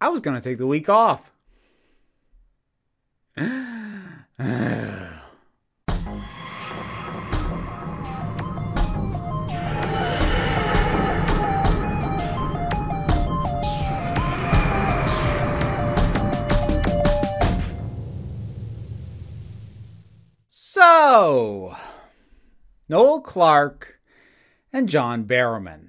I was going to take the week off. So, Noel Clarke and John Barrowman.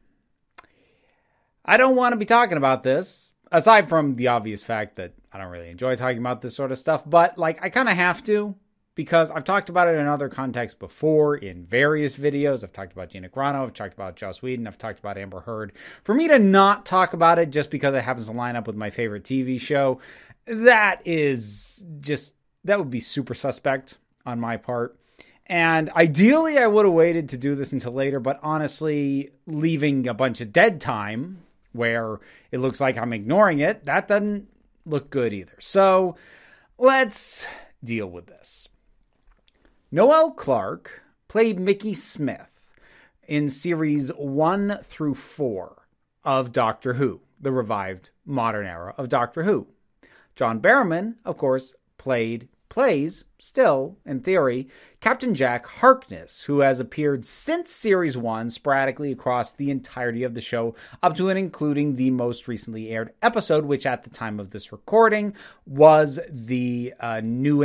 I don't want to be talking about this, aside from the obvious fact that I don't really enjoy talking about this sort of stuff, but I kind of have to, because I've talked about it in other contexts before in various videos. I've talked about Gina Carano, I've talked about Joss Whedon, I've talked about Amber Heard. For me to not talk about it just because it happens to line up with my favorite TV show, that would be super suspect on my part. And ideally, I would have waited to do this until later, but honestly, leaving a bunch of dead time where it looks like I'm ignoring it, that doesn't look good either. So let's deal with this. Noel Clarke played Mickey Smith in series 1 through 4 of Doctor Who, the revived modern era of Doctor Who. John Barrowman, of course, plays, still, in theory, Captain Jack Harkness, who has appeared since Series 1 sporadically across the entirety of the show, up to and including the most recently aired episode, which at the time of this recording was the New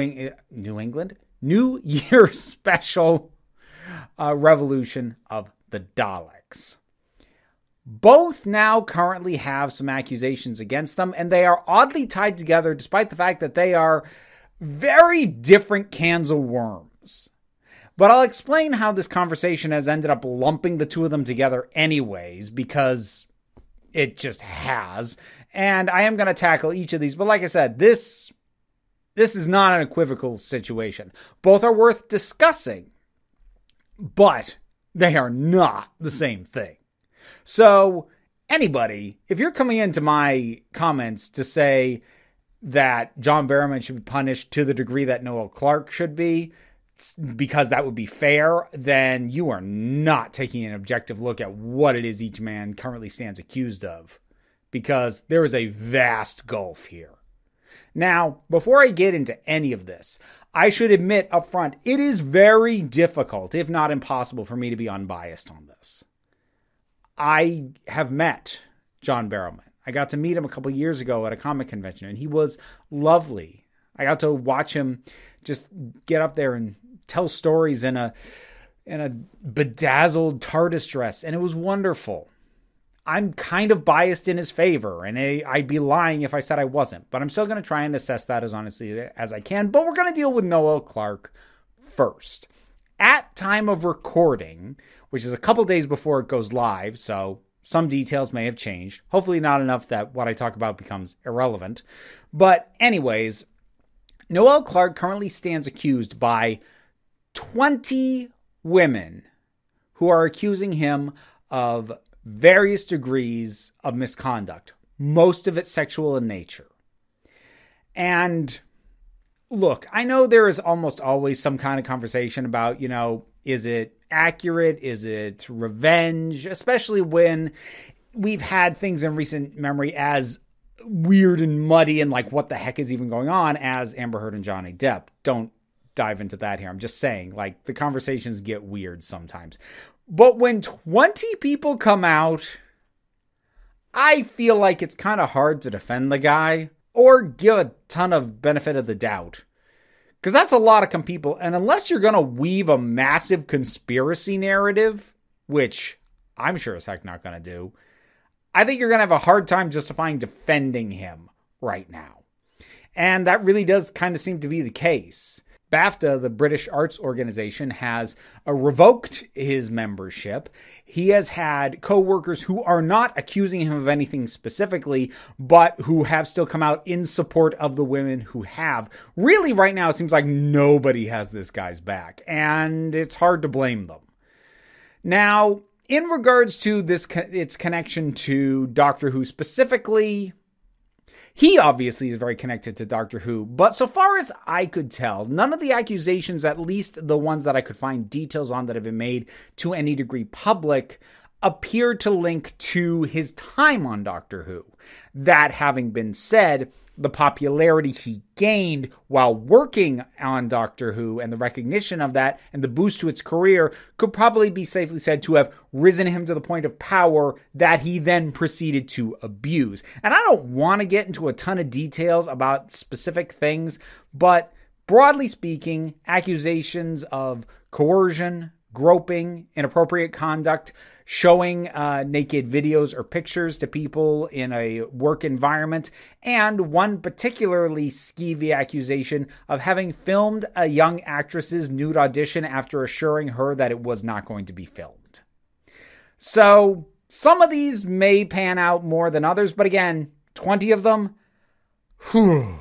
Year special Revolution of the Daleks. Both now currently have some accusations against them, and they are oddly tied together despite the fact that they are very different cans of worms. But I'll explain how this conversation has ended up lumping the two of them together anyways, because it just has. And I am going to tackle each of these. But like I said, this is not an equivocal situation. Both are worth discussing, but they are not the same thing. So anybody, if you're coming into my comments to say that John Barrowman should be punished to the degree that Noel Clarke should be, because that would be fair, then you are not taking an objective look at what it is each man currently stands accused of, because there is a vast gulf here. Now, before I get into any of this, I should admit up front, it is very difficult, if not impossible, for me to be unbiased on this. I have met John Barrowman. I got to meet him a couple years ago at a comic convention, and he was lovely. I got to watch him just get up there and tell stories in a bedazzled TARDIS dress, and it was wonderful. I'm kind of biased in his favor, and I'd be lying if I said I wasn't, but I'm still going to try and assess that as honestly as I can. But we're going to deal with Noel Clarke first. At time of recording, which is a couple days before it goes live, so some details may have changed. Hopefully not enough that what I talk about becomes irrelevant. But anyways, Noel Clarke currently stands accused by 20 women who are accusing him of various degrees of misconduct, most of it sexual in nature. And look, I know there is almost always some kind of conversation about, is it accurate? Is it revenge? Especially when we've had things in recent memory as weird and muddy and what the heck is even going on as Amber Heard and Johnny Depp. Don't dive into that here. I'm just saying, the conversations get weird sometimes. But when 20 people come out, I feel like it's kind of hard to defend the guy or give a ton of benefit of the doubt. Because that's a lot of people. And unless you're going to weave a massive conspiracy narrative, which I'm sure as heck not going to do, I think you're going to have a hard time justifying defending him right now. And that really does kind of seem to be the case. BAFTA, the British Arts Organization, has revoked his membership. He has had co-workers who are not accusing him of anything specifically, but who have still come out in support of the women who have. Really, right now, it seems like nobody has this guy's back, and it's hard to blame them. Now, in regards to its connection to Doctor Who specifically, he obviously is very connected to Doctor Who, but so far as I could tell, none of the accusations, at least the ones that I could find details on that have been made to any degree public, appeared to link to his time on Doctor Who. That having been said, the popularity he gained while working on Doctor Who and the recognition of that and the boost to its career could probably be safely said to have risen him to the point of power that he then proceeded to abuse. And I don't want to get into a ton of details about specific things, but broadly speaking, accusations of coercion, groping, inappropriate conduct, showing naked videos or pictures to people in a work environment, and one particularly skeevy accusation of having filmed a young actress's nude audition after assuring her that it was not going to be filmed. So some of these may pan out more than others, but again, 20 of them, whew.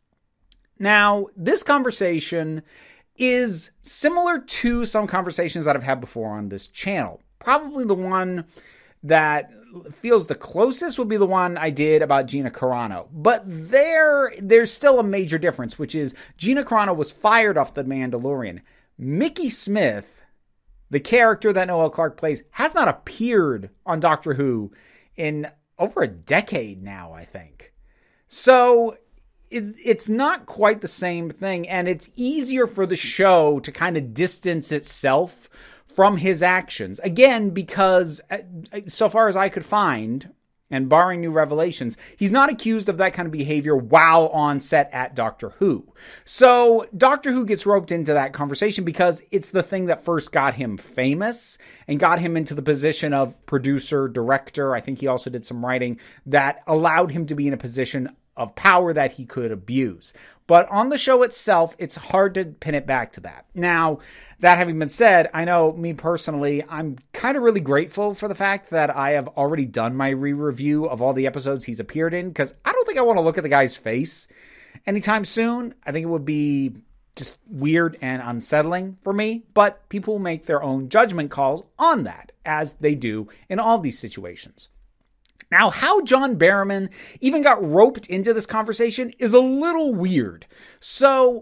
Now, this conversation is similar to some conversations that I've had before on this channel. Probably the one that feels the closest would be the one I did about Gina Carano. But there's still a major difference, which is Gina Carano was fired off The Mandalorian. Mickey Smith, the character that Noel Clarke plays, has not appeared on Doctor Who in over a decade now, I think. So it's not quite the same thing, and it's easier for the show to kind of distance itself from his actions. Again, because so far as I could find, and barring new revelations, he's not accused of that kind of behavior while on set at Doctor Who. So Doctor Who gets roped into that conversation because it's the thing that first got him famous and got him into the position of producer, director. I think he also did some writing that allowed him to be in a position of power that he could abuse. But on the show itself, it's hard to pin it back to that. Now, that having been said, I know me personally, I'm kind of really grateful for the fact that I have already done my re-review of all the episodes he's appeared in, because I don't think I want to look at the guy's face anytime soon. I think it would be just weird and unsettling for me, but people make their own judgment calls on that, as they do in all these situations. Now, how John Barrowman even got roped into this conversation is a little weird. So,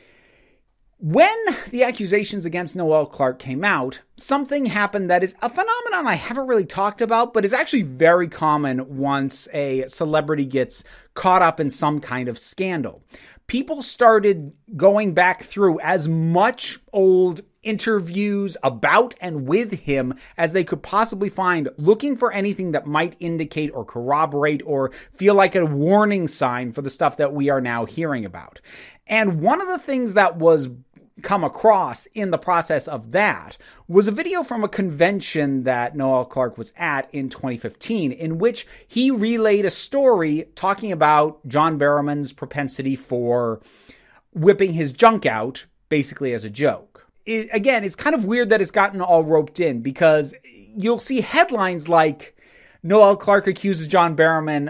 when the accusations against Noel Clarke came out, something happened that is a phenomenon I haven't really talked about, but is actually very common once a celebrity gets caught up in some kind of scandal. People started going back through as much old interviews about and with him as they could possibly find, looking for anything that might indicate or corroborate or feel like a warning sign for the stuff that we are now hearing about. And one of the things that was come across in the process of that was a video from a convention that Noel Clarke was at in 2015, in which he relayed a story talking about John Barrowman's propensity for whipping his junk out, basically as a joke. Again, it's kind of weird that it's gotten all roped in, because you'll see headlines like Noel Clarke accuses John Barrowman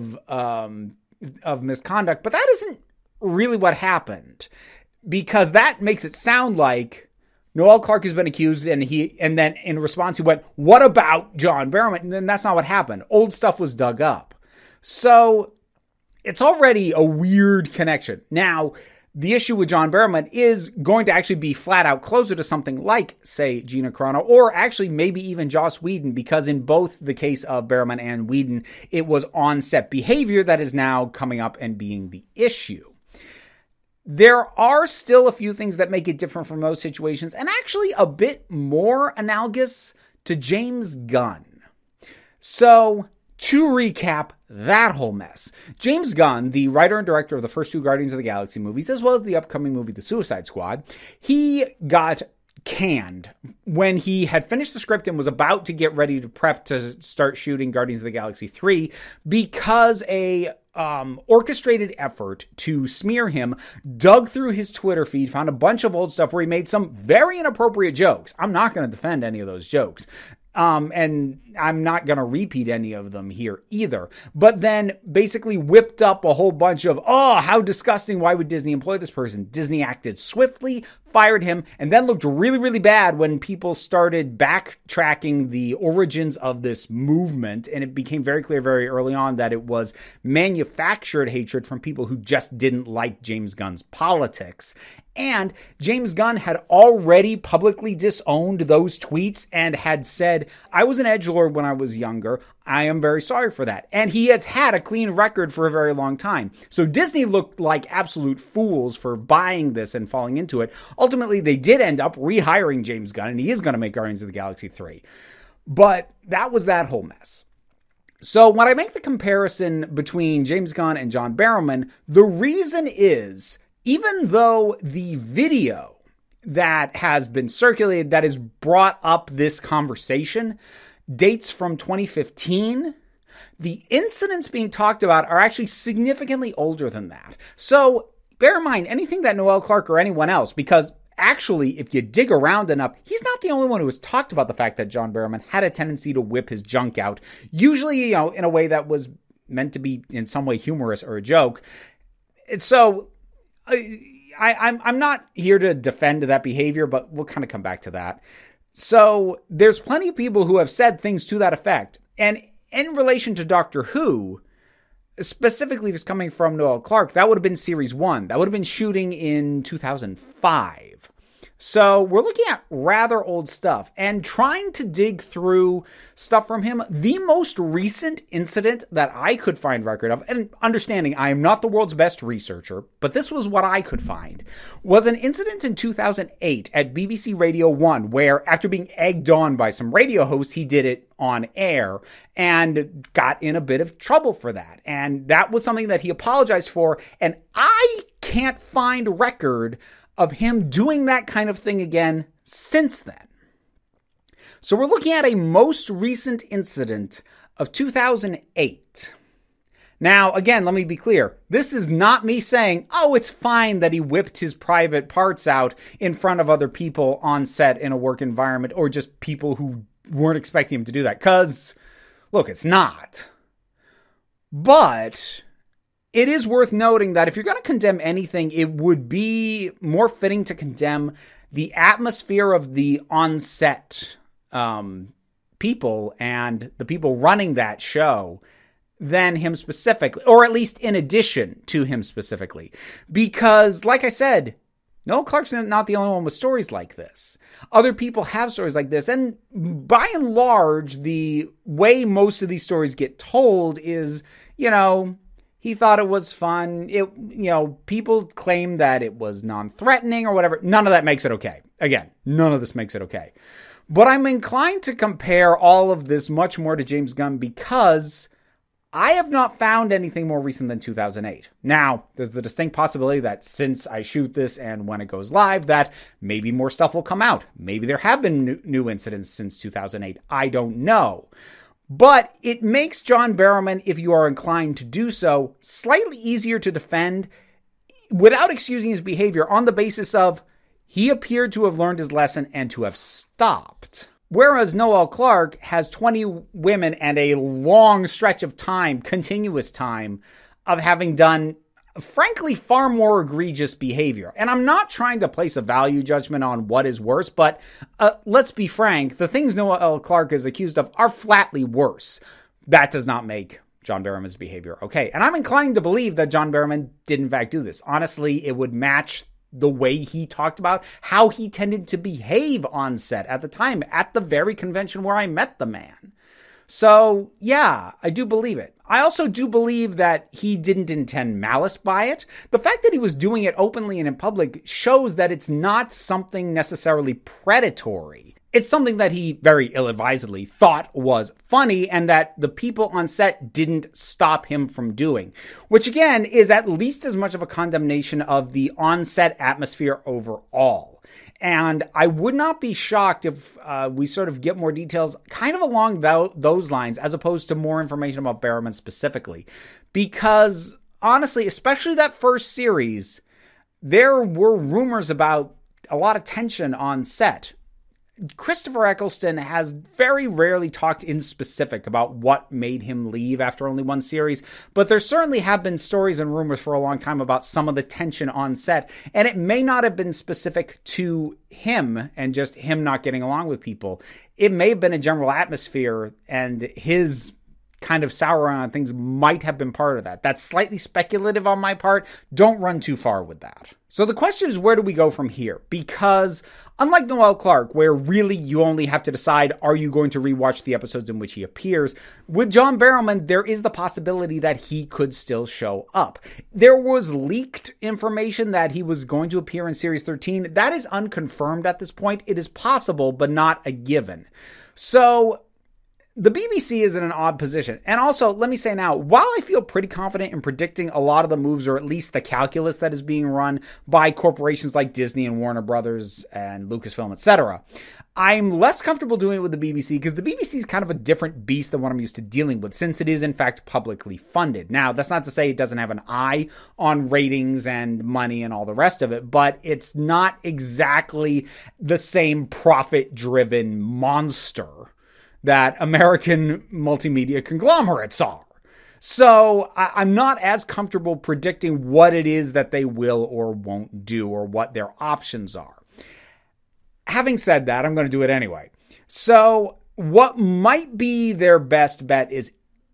of misconduct, but that isn't really what happened, because that makes it sound like Noel Clarke has been accused, and then in response he went, "What about John Barrowman?" And then that's not what happened. Old stuff was dug up. So it's already a weird connection. Now, the issue with John Barrowman is going to actually be flat out closer to something like, say, Gina Carano, or actually maybe even Joss Whedon, because in both the case of Barrowman and Whedon, it was on-set behavior that is now coming up and being the issue. There are still a few things that make it different from those situations, and actually a bit more analogous to James Gunn. So, to recap that whole mess, James Gunn, the writer and director of the first two Guardians of the Galaxy movies, as well as the upcoming movie The Suicide Squad, he got canned when he had finished the script and was about to get ready to prep to start shooting Guardians of the Galaxy 3, because a orchestrated effort to smear him dug through his Twitter feed, found a bunch of old stuff where he made some very inappropriate jokes. I'm not going to defend any of those jokes. And I'm not going to repeat any of them here either. But then basically whipped up a whole bunch of, oh, how disgusting. Why would Disney employ this person? Disney acted swiftly, fired him, and then looked really, really bad when people started backtracking the origins of this movement. And it became very clear very early on that it was manufactured hatred from people who just didn't like James Gunn's politics. And James Gunn had already publicly disowned those tweets and had said, I was an edgelord when I was younger. I am very sorry for that. And he has had a clean record for a very long time. So Disney looked like absolute fools for buying this and falling into it. Ultimately, they did end up rehiring James Gunn, and he is going to make Guardians of the Galaxy 3. But that was that whole mess. So when I make the comparison between James Gunn and John Barrowman, the reason is, even though the video that has been circulated that has brought up this conversation dates from 2015, the incidents being talked about are actually significantly older than that. So bear in mind, anything that Noel Clarke or anyone else, because actually, if you dig around enough, he's not the only one who has talked about the fact that John Barrowman had a tendency to whip his junk out, usually, in a way that was meant to be in some way humorous or a joke. So I'm not here to defend that behavior, but we'll kind of come back to that. So there's plenty of people who have said things to that effect. And in relation to Doctor Who, specifically just coming from Noel Clarke, that would have been series 1. That would have been shooting in 2005. So we're looking at rather old stuff and trying to dig through stuff from him. The most recent incident that I could find record of, and understanding I am not the world's best researcher, but this was what I could find, was an incident in 2008 at BBC Radio 1 where, after being egged on by some radio hosts, he did it on air and got in a bit of trouble for that. And that was something that he apologized for. And I can't find record of him doing that kind of thing again since then. So we're looking at a most recent incident of 2008. Now, again, let me be clear. This is not me saying, oh, it's fine that he whipped his private parts out in front of other people on set in a work environment, or just people who weren't expecting him to do that. Because, look, it's not. But it is worth noting that if you're going to condemn anything, it would be more fitting to condemn the atmosphere of the on-set people and the people running that show than him specifically, or at least in addition to him specifically. Because, like I said, Noel Clarke's not the only one with stories like this. Other people have stories like this, and by and large, the way most of these stories get told is, he thought it was fun. People claim that it was non-threatening or whatever. None of that makes it okay. Again, none of this makes it okay. But I'm inclined to compare all of this much more to James Gunn because I have not found anything more recent than 2008. Now, there's the distinct possibility that since I shoot this and when it goes live, that maybe more stuff will come out. Maybe there have been new incidents since 2008. I don't know. But it makes John Barrowman, if you are inclined to do so, slightly easier to defend without excusing his behavior on the basis of he appeared to have learned his lesson and to have stopped. Whereas Noel Clarke has 20 women and a long stretch of time, continuous time, of having done, frankly, far more egregious behavior. And I'm not trying to place a value judgment on what is worse, but let's be frank, the things Noel Clarke is accused of are flatly worse. That does not make John Barrowman's behavior okay. And I'm inclined to believe that John Barrowman did in fact do this. Honestly, it would match the way he talked about how he tended to behave on set at the time, at the very convention where I met the man. So, yeah, I do believe it. I also do believe that he didn't intend malice by it. The fact that he was doing it openly and in public shows that it's not something necessarily predatory. It's something that he very ill-advisedly thought was funny and that the people on set didn't stop him from doing, which again is at least as much of a condemnation of the on-set atmosphere overall. And I would not be shocked if we sort of get more details kind of along those lines as opposed to more information about Barrowman specifically. Because honestly, especially that first series, there were rumors about a lot of tension on set. Christopher Eccleston has very rarely talked in specific about what made him leave after only one series, but there certainly have been stories and rumors for a long time about some of the tension on set, and it may not have been specific to him and just him not getting along with people. It may have been a general atmosphere, and his kind of sour on things might have been part of that. That's slightly speculative on my part. Don't run too far with that. So the question is, where do we go from here? Because unlike Noel Clarke, where really you only have to decide, are you going to rewatch the episodes in which he appears? With John Barrowman, there is the possibility that he could still show up. There was leaked information that he was going to appear in Series 13. That is unconfirmed at this point. It is possible, but not a given. So the BBC is in an odd position. And also, let me say now, while I feel pretty confident in predicting a lot of the moves, or at least the calculus that is being run by corporations like Disney and Warner Brothers and Lucasfilm, etc., I'm less comfortable doing it with the BBC because the BBC is kind of a different beast than what I'm used to dealing with, since it is in fact publicly funded. Now, that's not to say it doesn't have an eye on ratings and money and all the rest of it, but it's not exactly the same profit-driven monster that American multimedia conglomerates are. So I'm not as comfortable predicting what it is that they will or won't do, or what their options are. Having said that, I'm going to do it anyway. So what might be their best bet is,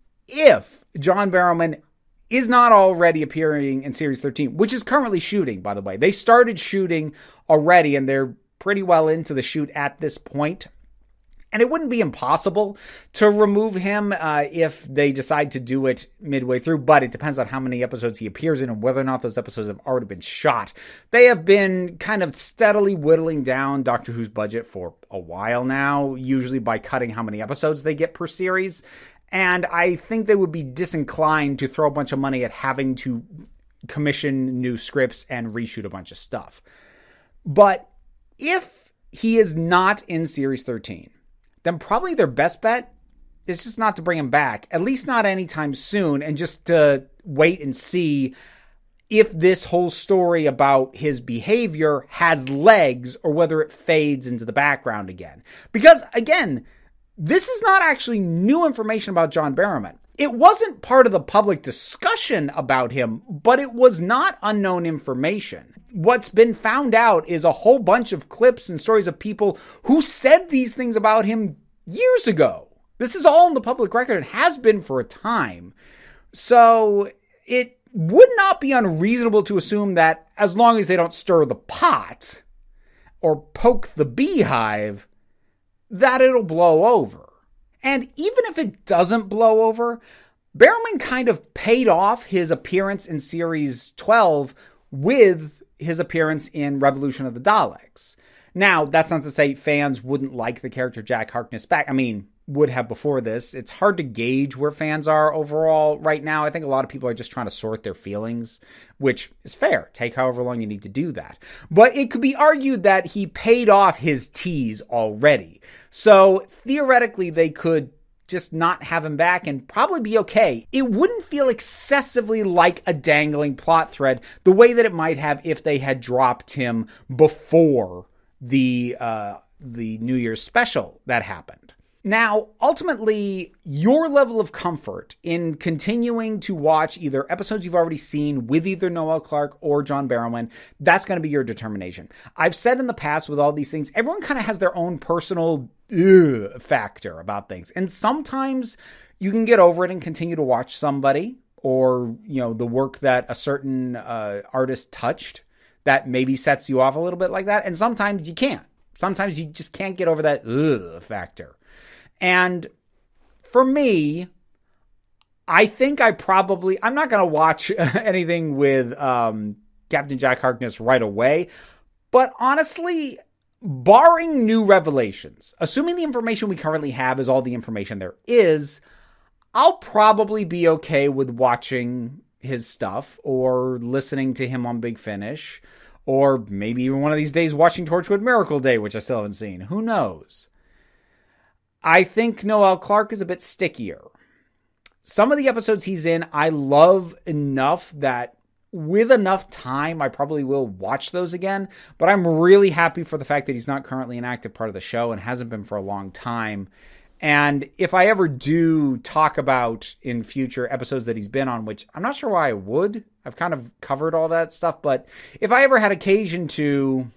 if John Barrowman is not already appearing in Series 13, which is currently shooting, by the way. They started shooting already, and they're pretty well into the shoot at this point. And it wouldn't be impossible to remove him if they decide to do it midway through, but it depends on how many episodes he appears in and whether or not those episodes have already been shot. They have been kind of steadily whittling down Doctor Who's budget for a while now, usually by cutting how many episodes they get per series. And I think they would be disinclined to throw a bunch of money at having to commission new scripts and reshoot a bunch of stuff. But if he is not in Series 13, then probably their best bet is just not to bring him back, at least not anytime soon, and just to wait and see if this whole story about his behavior has legs or whether it fades into the background again. Because, again, this is not actually new information about John Barrowman. It wasn't part of the public discussion about him, but it was not unknown information. What's been found out is a whole bunch of clips and stories of people who said these things about him years ago. This is all in the public record and has been for a time. So it would not be unreasonable to assume that as long as they don't stir the pot or poke the beehive, that it'll blow over. And even if it doesn't blow over, Barrowman kind of paid off his appearance in Series 12 with his appearance in Revolution of the Daleks. Now, that's not to say fans wouldn't like the character Jack Harkness back. I mean, would have before this. It's hard to gauge where fans are overall right now. I think a lot of people are just trying to sort their feelings, which is fair. Take however long you need to do that. But it could be argued that he paid off his tease already. So theoretically, they could just not have him back and probably be okay. It wouldn't feel excessively like a dangling plot thread the way that it might have if they had dropped him before the New Year's special that happened. Now, ultimately, your level of comfort in continuing to watch either episodes you've already seen with either Noel Clarke or John Barrowman, that's going to be your determination. I've said in the past with all these things, everyone kind of has their own personal factor about things. And sometimes you can get over it and continue to watch somebody or, you know, the work that a certain artist touched that maybe sets you off a little bit like that. And sometimes you can't. Sometimes you just can't get over that factor. And for me, I think I'm not going to watch anything with Captain Jack Harkness right away. But honestly, barring new revelations, assuming the information we currently have is all the information there is, I'll probably be okay with watching his stuff or listening to him on Big Finish, or maybe even one of these days watching Torchwood Miracle Day, which I still haven't seen. Who knows? I think Noel Clarke is a bit stickier. Some of the episodes he's in, I love enough that with enough time, I probably will watch those again, but I'm really happy for the fact that he's not currently an active part of the show and hasn't been for a long time. And if I ever do talk about in future episodes that he's been on, which I'm not sure why I would, I've kind of covered all that stuff, but if I ever had occasion to,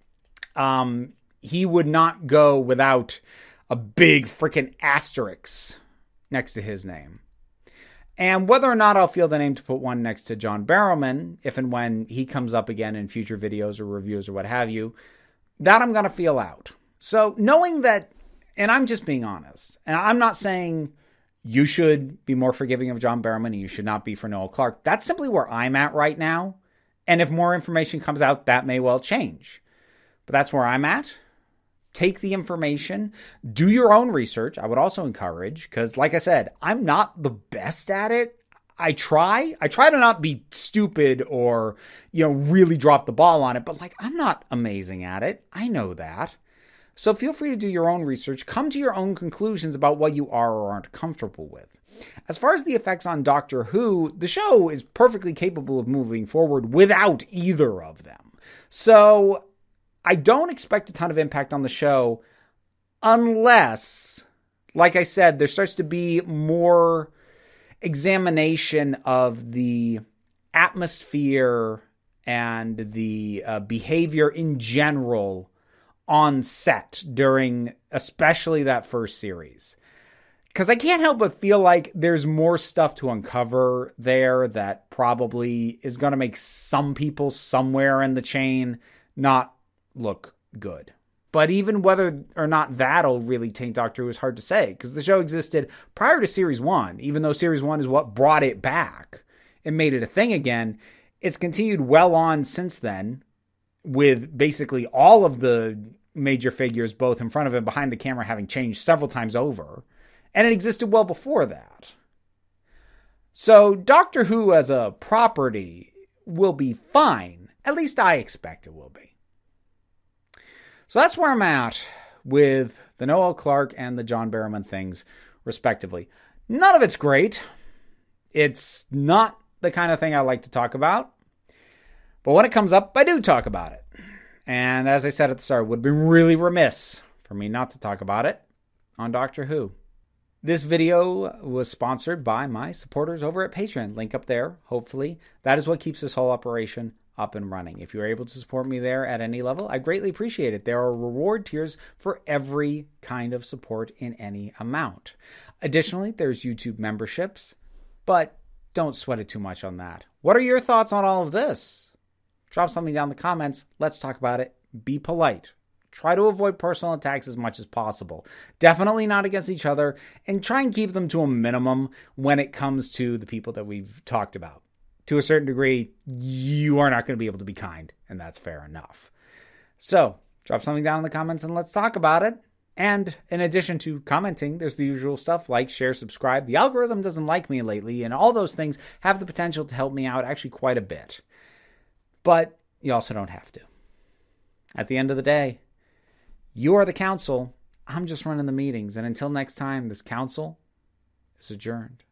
he would not go without a big freaking asterisk next to his name. And whether or not I'll feel the name to put one next to John Barrowman, if and when he comes up again in future videos or reviews or what have you, that I'm going to feel out. So knowing that, and I'm just being honest, and I'm not saying you should be more forgiving of John Barrowman and you should not be for Noel Clarke. That's simply where I'm at right now. And if more information comes out, that may well change. But that's where I'm at. Take the information, do your own research. I would also encourage, because like I said, I'm not the best at it. I try to not be stupid or, really drop the ball on it, but I'm not amazing at it. I know that. So feel free to do your own research, come to your own conclusions about what you are or aren't comfortable with. As far as the effects on Doctor Who, the show is perfectly capable of moving forward without either of them. So I don't expect a ton of impact on the show unless, like I said, there starts to be more examination of the atmosphere and the behavior in general on set during especially that first series. Because I can't help but feel like there's more stuff to uncover there that probably is going to make some people somewhere in the chain not look good. But even whether or not that'll really taint Doctor Who is hard to say, because the show existed prior to Series 1, even though Series 1 is what brought it back and made it a thing again. It's continued well on since then, with basically all of the major figures, both in front of and behind the camera, having changed several times over. And it existed well before that. So Doctor Who as a property will be fine. At least I expect it will be. So that's where I'm at with the Noel Clarke and the John Barrowman things, respectively. None of it's great. It's not the kind of thing I like to talk about. But when it comes up, I do talk about it. And as I said at the start, it would have been really remiss for me not to talk about it on Doctor Who. This video was sponsored by my supporters over at Patreon. Link up there, hopefully. That is what keeps this whole operation up and running. If you're able to support me there at any level, I greatly appreciate it. There are reward tiers for every kind of support in any amount. Additionally, there's YouTube memberships, but don't sweat it too much on that. What are your thoughts on all of this? Drop something down in the comments. Let's talk about it. Be polite. Try to avoid personal attacks as much as possible. Definitely not against each other, and try and keep them to a minimum when it comes to the people that we've talked about. To a certain degree, you are not going to be able to be kind, and that's fair enough. So, drop something down in the comments and let's talk about it. And in addition to commenting, there's the usual stuff like share, subscribe. The algorithm doesn't like me lately, and all those things have the potential to help me out actually quite a bit. But you also don't have to. At the end of the day, you are the council. I'm just running the meetings. And until next time, this council is adjourned.